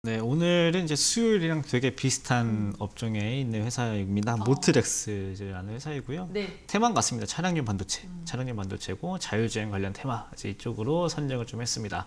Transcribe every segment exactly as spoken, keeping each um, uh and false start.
네, 오늘은 이제 수요일이랑 되게 비슷한 음. 업종에 있는 회사입니다. 어. 모트렉스라는 회사이고요. 네. 테마는 같습니다. 차량용 반도체, 음. 차량용 반도체고 자율주행 관련 테마 이쪽으로 선정을 좀 했습니다.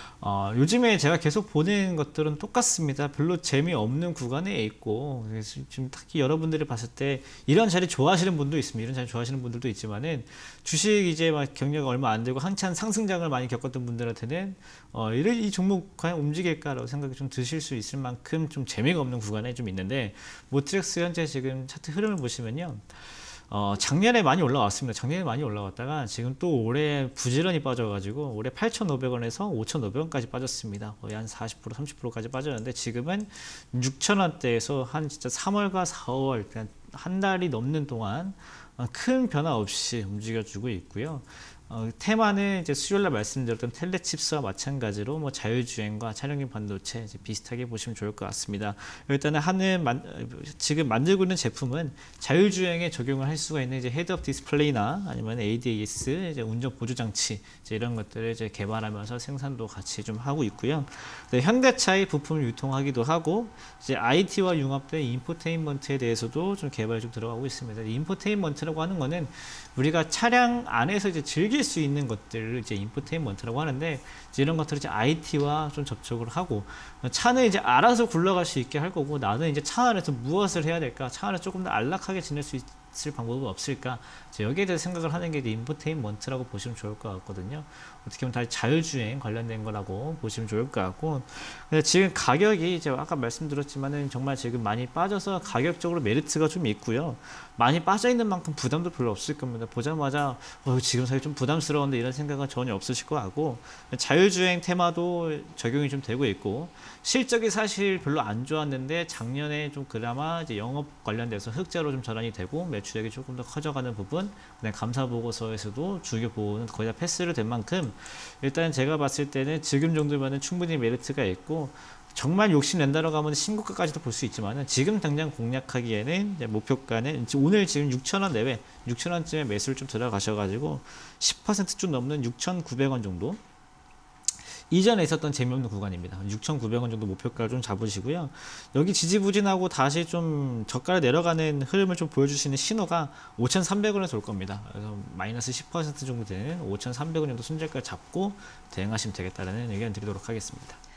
어, 요즘에 제가 계속 보는 것들은 똑같습니다. 별로 재미없는 구간에 있고, 그래서 지금 특히 여러분들이 봤을 때 이런 자리 좋아하시는 분도 있습니다. 이런 자리 좋아하시는 분들도 있지만은 주식 이제 막 경력 얼마 안 되고 한참 상승장을 많이 겪었던 분들한테는 어, 이런 이 종목 과연 움직일까라고 생각이 좀 드실 수 있을 만큼 좀 재미가 없는 구간에 좀 있는데, 모트렉스 현재 지금 차트 흐름을 보시면요. 어, 작년에 많이 올라왔습니다. 작년에 많이 올라왔다가 지금 또 올해 부지런히 빠져가지고 올해 팔천오백 원에서 오천오백 원까지 빠졌습니다. 거의 한 사십 퍼센트, 삼십 퍼센트까지 빠졌는데 지금은 육천 원대에서 한 진짜 삼월과 사월, 한 달이 넘는 동안 큰 변화 없이 움직여주고 있고요. 어, 테마는 이제 수요일날 말씀드렸던 텔레칩스와 마찬가지로 뭐 자율주행과 차량용 반도체 이제 비슷하게 보시면 좋을 것 같습니다. 일단은 하는 만, 지금 만들고 있는 제품은 자율주행에 적용을 할 수가 있는 이제 헤드업 디스플레이나 아니면 에이디에스 이제 운전 보조 장치 이제 이런 것들을 이제 개발하면서 생산도 같이 좀 하고 있고요. 네, 현대차의 부품을 유통하기도 하고 이제 아이티와 융합된 인포테인먼트에 대해서도 좀 개발이 좀 들어가고 있습니다. 인포테인먼트라고 하는 거는 우리가 차량 안에서 이제 즐길 수 있는 것들을 이제 인포테인먼트라고 하는데, 이제 이런 것들을 이제 아이티와 좀 접촉을 하고 차는 이제 알아서 굴러갈 수 있게 할 거고, 나는 이제 차 안에서 무엇을 해야 될까, 차 안에서 조금 더 안락하게 지낼 수 있을 방법은 없을까, 여기에 대해서 생각을 하는 게 인포테인먼트라고 보시면 좋을 것 같거든요. 어떻게 보면 다 자율주행 관련된 거라고 보시면 좋을 것 같고, 근데 지금 가격이 이제 아까 말씀드렸지만은 정말 지금 많이 빠져서 가격적으로 메리트가 좀 있고요. 많이 빠져 있는 만큼 부담도 별로 없을 겁니다. 보자마자 어, 지금 사실 좀 부담스러운데 이런 생각은 전혀 없으실 것 같고, 자율주행 테마도 적용이 좀 되고 있고, 실적이 사실 별로 안 좋았는데 작년에 좀 그나마 이제 영업 관련돼서 흑자로 좀 전환이 되고 매출액이 조금 더 커져가는 부분, 그다음에 감사 보고서에서도 주교 보호는 거의 다 패스를 된 만큼 일단 제가 봤을 때는 지금 정도면은 충분히 메리트가 있고, 정말 욕심낸다라고 하면 신고가까지도 볼 수 있지만 지금 당장 공략하기에는 목표가는 오늘 지금 육천 원 내외, 육천 원쯤에 매수를 좀 들어가셔가지고 십 퍼센트 좀 넘는 육천구백 원 정도, 이전에 있었던 재미없는 구간입니다. 육천구백 원 정도 목표가를 좀 잡으시고요. 여기 지지부진하고 다시 좀 저가를 내려가는 흐름을 좀 보여줄 수 있는 신호가 오천삼백 원에서 올 겁니다. 그래서 마이너스 십 퍼센트 정도 되는 오천삼백 원 정도 손절가 잡고 대응하시면 되겠다는 의견 드리도록 하겠습니다.